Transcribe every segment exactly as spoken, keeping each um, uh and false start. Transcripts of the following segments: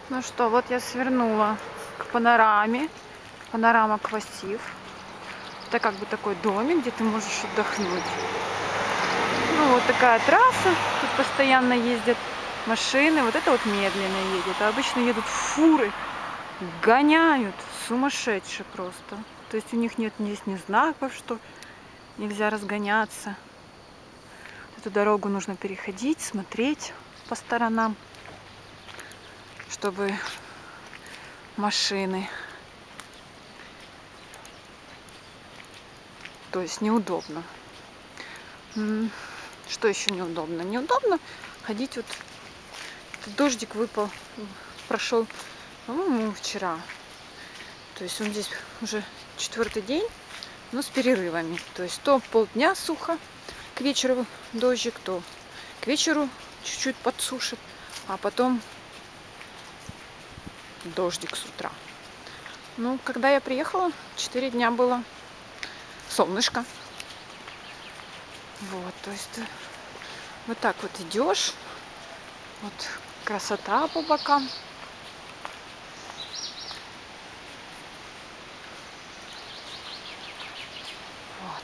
Ну что, вот я свернула к панораме. Панорама Квасив. Это как бы такой домик, где ты можешь отдохнуть. Ну вот такая трасса. Тут постоянно ездят машины. Вот это вот медленно едет. А обычно едут фуры. Гоняют. Сумасшедшие просто. То есть у них нет здесь ни знаков, что нельзя разгоняться. Эту дорогу нужно переходить, смотреть по сторонам, чтобы машины. То есть неудобно. Что еще неудобно? Неудобно ходить вот. Дождик выпал, прошел, по-моему, вчера. То есть он здесь уже четвертый день, но с перерывами. То есть то полдня сухо, к вечеру дождик, то к вечеру чуть-чуть подсушит, а потом дождик с утра. Ну, когда я приехала, четыре дня было солнышко. Вот, то есть вот так вот идешь, вот красота по бокам. Вот.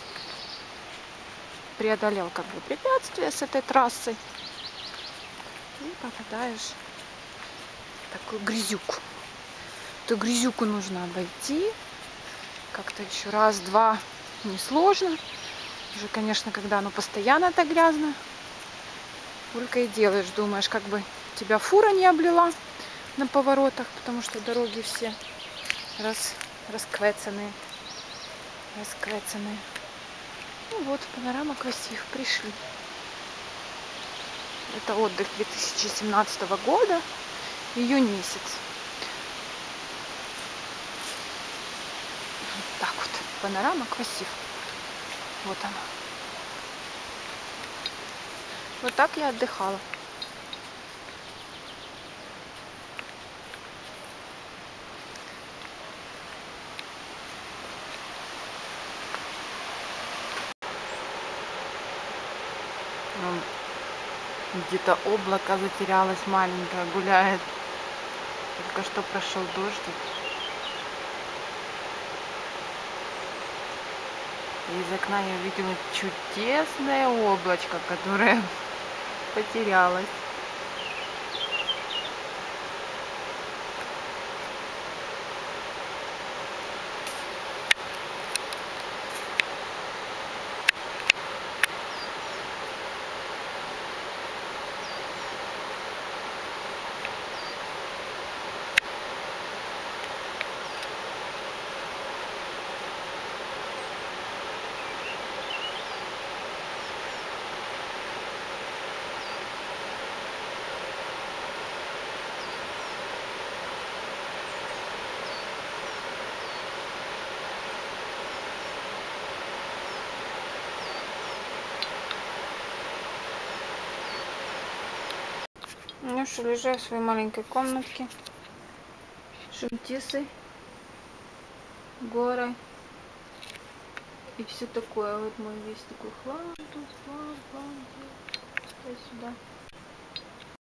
Преодолел как бы препятствия с этой трассой и попадаешь в такую грязюку. Эту грязюку нужно обойти. Как-то еще раз-два несложно. Уже, конечно, когда оно постоянно так грязно, только и делаешь, думаешь, как бы тебя фура не облила на поворотах, потому что дороги все рас, расквецанные. Расквецанные. Ну вот, панорама Квасив, пришли. Это отдых две тысячи семнадцатого года, июнь месяц. Вот так вот, панорама Квасив. Вот она. Вот так я отдыхала. Где-то облако затерялось маленькое, гуляет. Только что прошел дождик. И из окна я увидела чудесное облачко, которое потерялось. Ну что, лежу в своей маленькой комнатке. Шунтисы, горы и все такое. Вот мой весь такой хлам, тут хлам, хлам, туда-сюда.